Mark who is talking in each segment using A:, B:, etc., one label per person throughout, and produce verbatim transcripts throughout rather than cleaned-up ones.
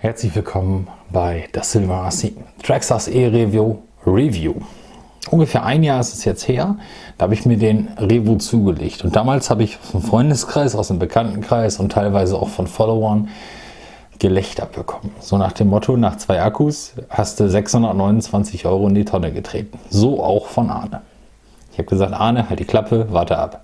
A: Herzlich willkommen bei das Silver R C Traxxas E-Review Review. Ungefähr ein Jahr ist es jetzt her, da habe ich mir den Revo zugelegt. Und damals habe ich aus dem Freundeskreis, aus dem Bekanntenkreis und teilweise auch von Followern Gelächter bekommen. So nach dem Motto, nach zwei Akkus hast du sechshundertneunundzwanzig Euro in die Tonne getreten. So auch von Arne. Ich habe gesagt, Arne, halt die Klappe, warte ab.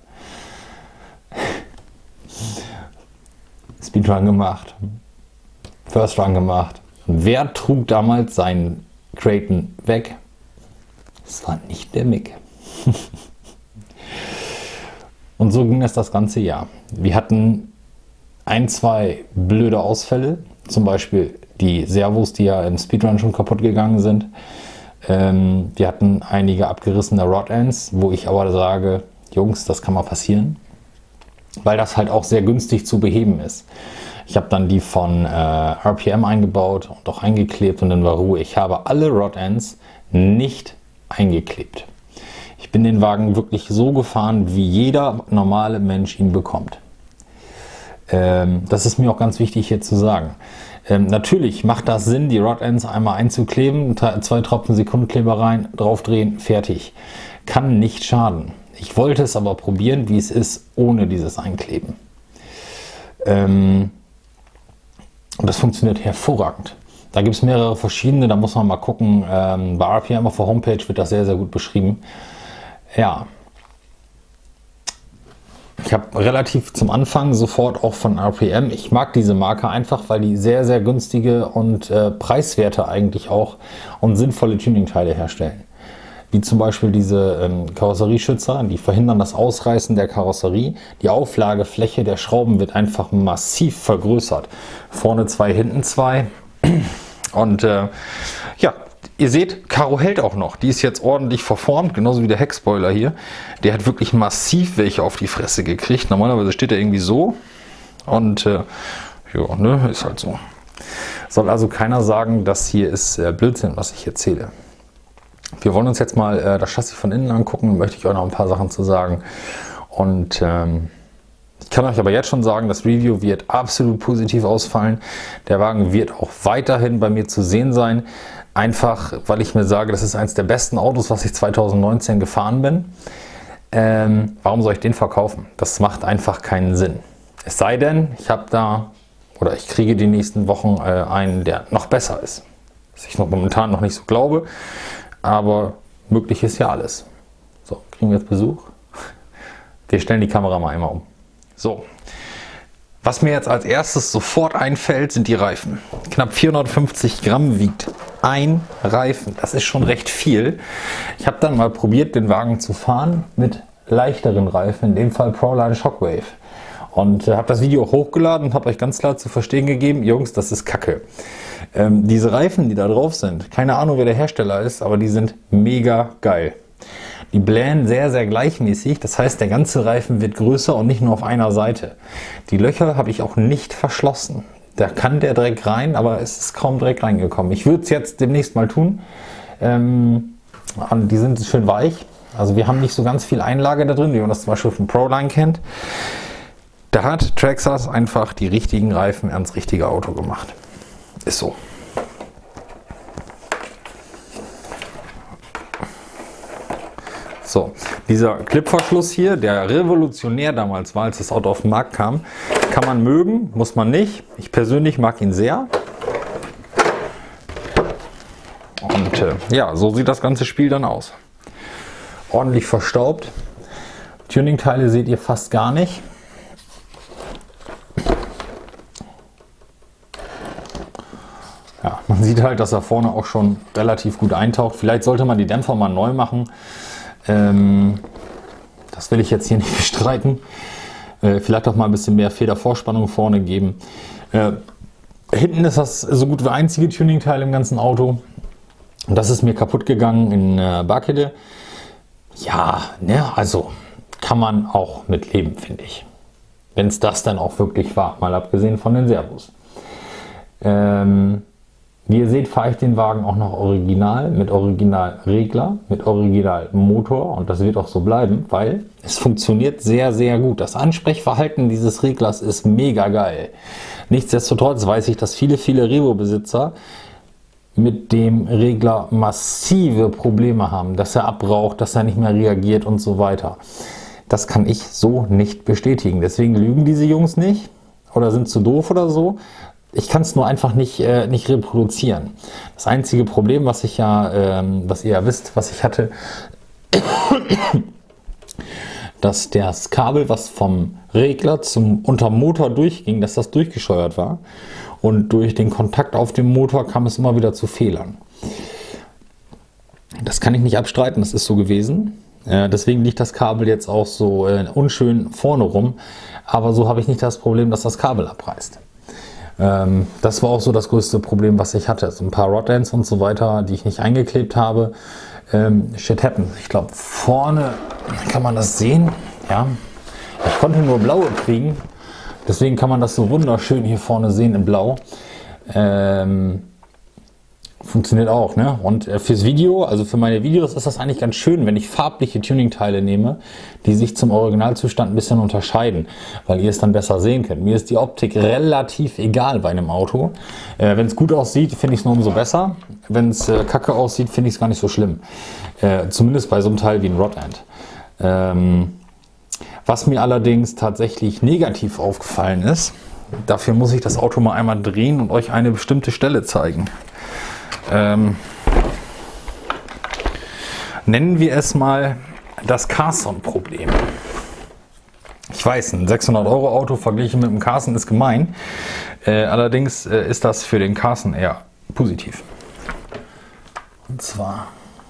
A: Speedrun gemacht, First Run gemacht. Und wer trug damals seinen Kraton weg? Es war nicht der Mick. Und so ging es das ganze Jahr. Wir hatten ein, zwei blöde Ausfälle, zum Beispiel die Servos, die ja im Speedrun schon kaputt gegangen sind. Ähm, wir hatten einige abgerissene Rod Ends, wo ich aber sage, Jungs, das kann mal passieren, weil das halt auch sehr günstig zu beheben ist. Ich habe dann die von äh, R P M eingebaut und auch eingeklebt und dann war Ruhe. Ich habe alle Rod Ends nicht eingeklebt. Ich bin den Wagen wirklich so gefahren, wie jeder normale Mensch ihn bekommt. Ähm, das ist mir auch ganz wichtig hier zu sagen. Ähm, natürlich macht das Sinn, die Rod Ends einmal einzukleben, zwei Tropfen Sekundenkleber rein, draufdrehen, fertig. Kann nicht schaden. Ich wollte es aber probieren, wie es ist, ohne dieses Einkleben. Ähm, und das funktioniert hervorragend. Da gibt es mehrere verschiedene, da muss man mal gucken. Ähm, bei R P M auf der Homepage wird das sehr, sehr gut beschrieben. Ja. Ich habe relativ zum Anfang sofort auch von R P M, ich mag diese Marke einfach, weil die sehr, sehr günstige und äh, preiswerte eigentlich auch und sinnvolle Tuningteile herstellen. Wie zum Beispiel diese ähm, Karosserieschützer, die verhindern das Ausreißen der Karosserie. Die Auflagefläche der Schrauben wird einfach massiv vergrößert. Vorne zwei, hinten zwei. Und äh, ja, ihr seht, Karo hält auch noch. Die ist jetzt ordentlich verformt, genauso wie der Heckspoiler hier. Der hat wirklich massiv welche auf die Fresse gekriegt. Normalerweise steht er irgendwie so. Und äh, ja, ne, ist halt so. Soll also keiner sagen, das hier ist äh, Blödsinn, was ich erzähle. Wir wollen uns jetzt mal äh, das Chassis von innen angucken, da möchte ich euch noch ein paar Sachen zu sagen. Und ähm, ich kann euch aber jetzt schon sagen, das Review wird absolut positiv ausfallen. Der Wagen wird auch weiterhin bei mir zu sehen sein. Einfach, weil ich mir sage, das ist eines der besten Autos, was ich zweitausendneunzehn gefahren bin. Ähm, warum soll ich den verkaufen? Das macht einfach keinen Sinn. Es sei denn, ich habe da oder ich kriege die nächsten Wochen äh, einen, der noch besser ist. Was ich noch momentan noch nicht so glaube. Aber möglich ist ja alles. So, kriegen wir jetzt Besuch? Wir stellen die Kamera mal einmal um. So, was mir jetzt als erstes sofort einfällt, sind die Reifen. Knapp vierhundertfünfzig Gramm wiegt ein Reifen. Das ist schon recht viel. Ich habe dann mal probiert, den Wagen zu fahren mit leichteren Reifen, in dem Fall Proline Shockwave. Und äh, habe das Video auch hochgeladen und habe euch ganz klar zu verstehen gegeben, Jungs, das ist Kacke. Ähm, diese Reifen, die da drauf sind, keine Ahnung, wer der Hersteller ist, aber die sind mega geil. Die blähen sehr, sehr gleichmäßig, das heißt, der ganze Reifen wird größer und nicht nur auf einer Seite. Die Löcher habe ich auch nicht verschlossen. Da kann der Dreck rein, aber es ist kaum Dreck reingekommen. Ich würde es jetzt demnächst mal tun. Ähm, die sind schön weich, also wir haben nicht so ganz viel Einlage da drin, wie man das zum Beispiel von Proline kennt. Da hat Traxxas einfach die richtigen Reifen ans richtige Auto gemacht. Ist so. So, dieser Clipverschluss hier, der revolutionär damals war, als das Auto auf den Markt kam, kann man mögen, muss man nicht. Ich persönlich mag ihn sehr. Und äh, ja, so sieht das ganze Spiel dann aus. Ordentlich verstaubt. Tuningteile seht ihr fast gar nicht. Ja, man sieht halt, dass er vorne auch schon relativ gut eintaucht. Vielleicht sollte man die Dämpfer mal neu machen. Ähm, das will ich jetzt hier nicht bestreiten. Äh, vielleicht auch mal ein bisschen mehr Federvorspannung vorne geben. Äh, hinten ist das so gut wie einzige Tuningteil im ganzen Auto. Und das ist mir kaputt gegangen in äh, Barkede. Ja, ne, also kann man auch mit leben, finde ich. Wenn es das dann auch wirklich war, mal abgesehen von den Servos. Ähm, Wie ihr seht, fahre ich den Wagen auch noch original, mit Originalregler, mit Originalmotor, und das wird auch so bleiben, weil es funktioniert sehr, sehr gut. Das Ansprechverhalten dieses Reglers ist mega geil. Nichtsdestotrotz weiß ich, dass viele, viele Revo-Besitzer mit dem Regler massive Probleme haben, dass er abraucht, dass er nicht mehr reagiert und so weiter. Das kann ich so nicht bestätigen. Deswegen lügen diese Jungs nicht oder sind zu doof oder so. Ich kann es nur einfach nicht, äh, nicht reproduzieren. Das einzige Problem, was ich ja, ähm, was ihr ja wisst, was ich hatte, dass das Kabel, was vom Regler zum unterm Motor durchging, dass das durchgescheuert war. Und durch den Kontakt auf dem Motor kam es immer wieder zu Fehlern. Das kann ich nicht abstreiten, das ist so gewesen. Äh, deswegen liegt das Kabel jetzt auch so äh, unschön vorne rum. Aber so habe ich nicht das Problem, dass das Kabel abreißt. Ähm, das war auch so das größte Problem, was ich hatte. So ein paar Rod-Ends und so weiter, die ich nicht eingeklebt habe. Ähm, shit happens. Ich glaube, vorne kann man das sehen. Ja, ich konnte nur blaue kriegen. Deswegen kann man das so wunderschön hier vorne sehen in Blau. Ähm, funktioniert auch, ne? Und äh, fürs Video, also für meine Videos ist das eigentlich ganz schön, wenn ich farbliche Tuning-Teile nehme, die sich zum Originalzustand ein bisschen unterscheiden, weil ihr es dann besser sehen könnt. Mir ist die Optik relativ egal bei einem Auto. Äh, wenn es gut aussieht, finde ich es nur umso besser. Wenn es äh, kacke aussieht, finde ich es gar nicht so schlimm. Äh, zumindest bei so einem Teil wie ein Rod-End. Ähm, was mir allerdings tatsächlich negativ aufgefallen ist, dafür muss ich das Auto mal einmal drehen und euch eine bestimmte Stelle zeigen. Ähm, nennen wir es mal das Carson-Problem. Ich weiß, ein sechshundert Euro Auto verglichen mit dem Carson ist gemein. Äh, allerdings äh, ist das für den Carson eher positiv. Und zwar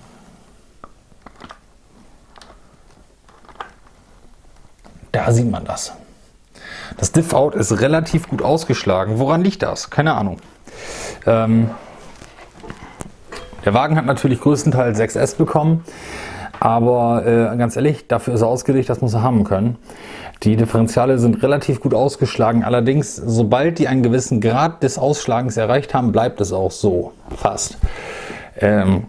A: da sieht man das. Das Diff-Out ist relativ gut ausgeschlagen. Woran liegt das? Keine Ahnung. Ähm, Der Wagen hat natürlich größtenteils sechs S bekommen, aber äh, ganz ehrlich, dafür ist er ausgelegt, das muss er haben können. Die Differentiale sind relativ gut ausgeschlagen, allerdings, sobald die einen gewissen Grad des Ausschlagens erreicht haben, bleibt es auch so, fast. Ähm,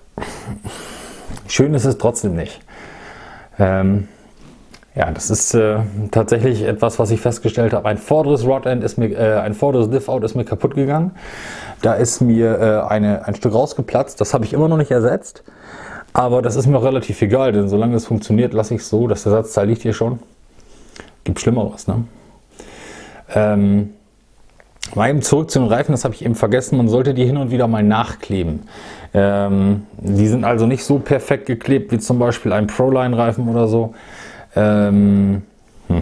A: schön ist es trotzdem nicht. Ähm, ja, das ist äh, tatsächlich etwas, was ich festgestellt habe. Ein vorderes Rod-End ist mir, äh, ein vorderes Diff-Out ist mir kaputt gegangen. Da ist mir äh, eine, ein Stück rausgeplatzt. Das habe ich immer noch nicht ersetzt. Aber das ist mir auch relativ egal, denn solange es funktioniert, lasse ich es so. Das Ersatzteil liegt hier schon. Gibt Schlimmeres, ne? Ähm, mal eben zurück zu den Reifen, das habe ich eben vergessen. Man sollte die hin und wieder mal nachkleben. Ähm, die sind also nicht so perfekt geklebt wie zum Beispiel ein Proline-Reifen oder so. Ähm, hm.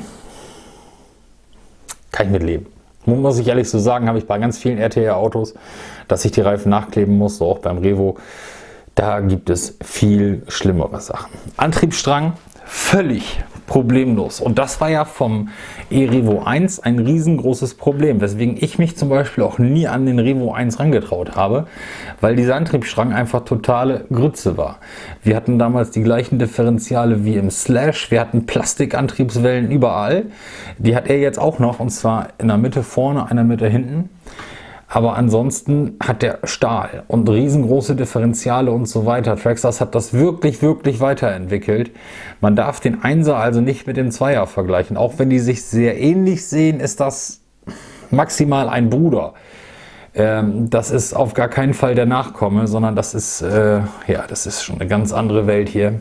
A: Kann ich mit leben. Muss ich ehrlich so sagen, habe ich bei ganz vielen R T R-Autos, dass ich die Reifen nachkleben muss, so auch beim Revo. Da gibt es viel schlimmere Sachen. Antriebsstrang, völlig problemlos. Und das war ja vom e-Revo eins ein riesengroßes Problem, weswegen ich mich zum Beispiel auch nie an den Revo eins rangetraut habe, weil dieser Antriebsstrang einfach totale Grütze war. Wir hatten damals die gleichen Differentiale wie im Slash, wir hatten Plastikantriebswellen überall. Die hat er jetzt auch noch, und zwar in der Mitte vorne, in der Mitte hinten. Aber ansonsten hat der Stahl und riesengroße Differentiale und so weiter. Traxxas hat das wirklich, wirklich weiterentwickelt. Man darf den Einser also nicht mit dem Zweier vergleichen. Auch wenn die sich sehr ähnlich sehen, ist das maximal ein Bruder. Ähm, das ist auf gar keinen Fall der Nachkomme, sondern das ist, äh, ja, das ist schon eine ganz andere Welt hier.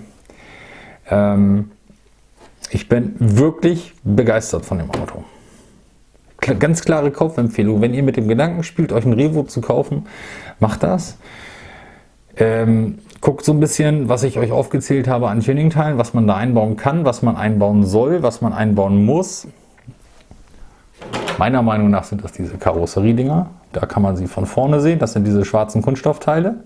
A: Ähm, ich bin wirklich begeistert von dem Auto. Ganz klare Kaufempfehlung. Wenn ihr mit dem Gedanken spielt, euch ein Revo zu kaufen, macht das. Ähm, guckt so ein bisschen, was ich euch aufgezählt habe an Tuning-Teilen, was man da einbauen kann, was man einbauen soll, was man einbauen muss. Meiner Meinung nach sind das diese Karosseriedinger. Da kann man sie von vorne sehen. Das sind diese schwarzen Kunststoffteile.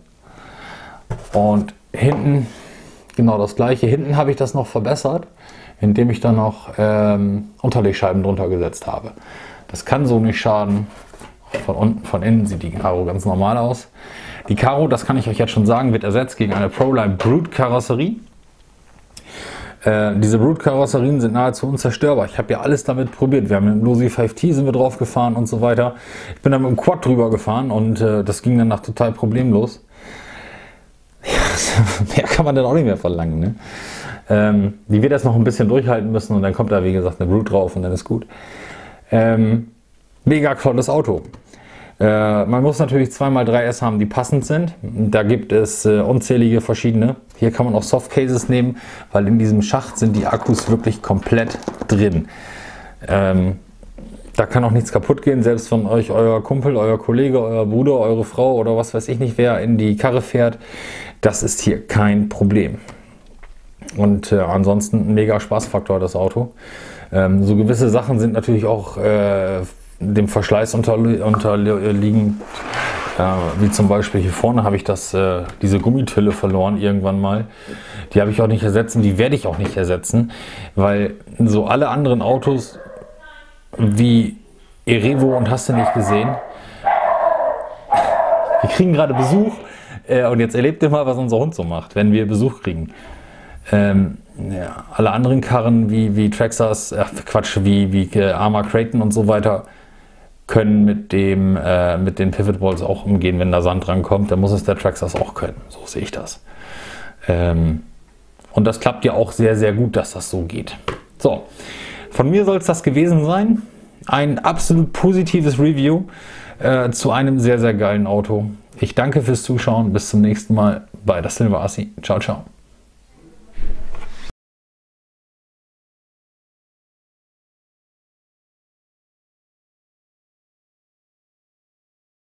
A: Und hinten genau das gleiche. Hinten habe ich das noch verbessert, indem ich da noch ähm, Unterlegscheiben drunter gesetzt habe. Das kann so nicht schaden. Von unten, von innen sieht die Karo ganz normal aus. Die Karo, das kann ich euch jetzt schon sagen, wird ersetzt gegen eine Proline Brute Karosserie. Äh, diese Brute-Karosserien sind nahezu unzerstörbar. Ich habe ja alles damit probiert. Wir haben mit dem Losi fünf T sind wir drauf gefahren und so weiter. Ich bin dann mit dem Quad drüber gefahren und äh, das ging danach total problemlos. Ja, mehr kann man dann auch nicht mehr verlangen. Ne? Ähm, die wird erst noch ein bisschen durchhalten müssen und dann kommt da wie gesagt eine Brute drauf und dann ist gut. Ähm, mega tolles Auto. Äh, man muss natürlich zwei mal drei S haben, die passend sind. Da gibt es äh, unzählige verschiedene. Hier kann man auch Softcases nehmen, weil in diesem Schacht sind die Akkus wirklich komplett drin. Ähm, da kann auch nichts kaputt gehen, selbst wenn euch euer Kumpel, euer Kollege, euer Bruder, eure Frau oder was weiß ich nicht wer in die Karre fährt. Das ist hier kein Problem. Und äh, ansonsten ein mega Spaßfaktor, das Auto. Ähm, so gewisse Sachen sind natürlich auch äh, dem Verschleiß unterli unterliegen. Äh, wie zum Beispiel hier vorne habe ich das, äh, diese Gummitülle verloren irgendwann mal. Die habe ich auch nicht ersetzen, die werde ich auch nicht ersetzen, weil so alle anderen Autos wie Erevo und hast du nicht gesehen. Wir kriegen gerade Besuch äh, und jetzt erlebt ihr mal, was unser Hund so macht, wenn wir Besuch kriegen. Ähm, ja, alle anderen Karren wie, wie Traxxas, äh, Quatsch, wie, wie äh, Arma Creighton und so weiter können mit, dem, äh, mit den Pivot Balls auch umgehen, wenn da Sand rankommt. Dann muss es der Traxxas auch können. So sehe ich das. Ähm, und das klappt ja auch sehr, sehr gut, dass das so geht. So, von mir soll es das gewesen sein. Ein absolut positives Review äh, zu einem sehr, sehr geilen Auto. Ich danke fürs Zuschauen. Bis zum nächsten Mal bei der Silver Assi. Ciao, ciao.